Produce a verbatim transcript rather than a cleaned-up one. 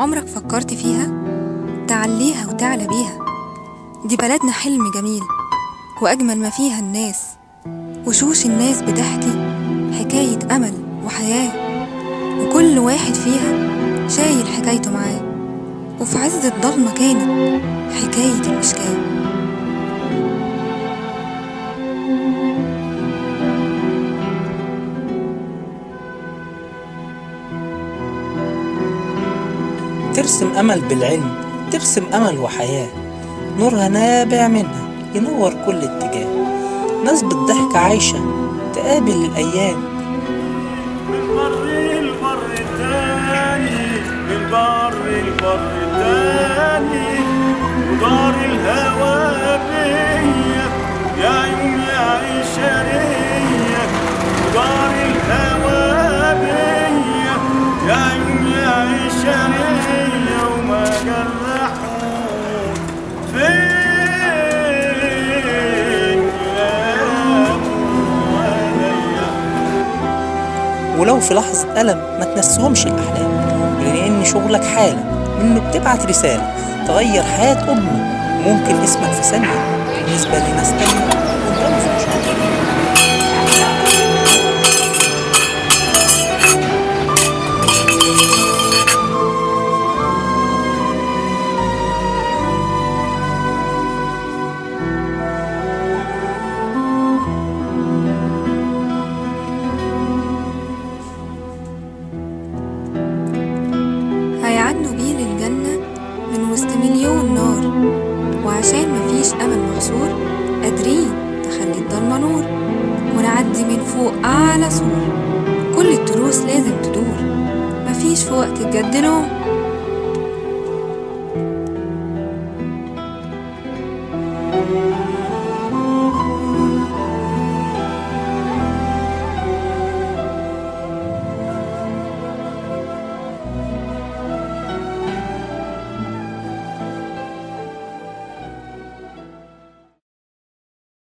عمرك فكرت فيها؟ تعليها وتعلى بيها. دي بلدنا حلم جميل، وأجمل ما فيها الناس، وشوش الناس بتحكي حكاية أمل وحياة، وكل واحد فيها شايل حكايته معاه، وفي عز الضلمة كانت حكاية المشكاة. ترسم أمل بالعلم، ترسم أمل وحياة، نورها نابع منها ينور كل اتجاه. ناس بالضحك عايشة تقابل الأيام، من بر البر التاني، من بر البر التاني، ودار الهوى بيا يا عيون يا عشرية، ودار الهوى بيا يا عيون يا عشرية، وما جرحون فين ولو في لحظة ألم ما تنسهمش الأحلام، لأن شغلك حالة إنه بتبعت رسالة تغير حياة أمة. ممكن اسمك في ثانية بالنسبة لناس تانية قدامه في مشوار. هيعدوا بيه للجنة من وسط مليون نار، وعشان مفيش أمل محصور قادرين تخلي الضلمة نور، ونعدي من فوق أعلى سور. كل التروس لازم تدور، مفيش في وقت الجد نوم.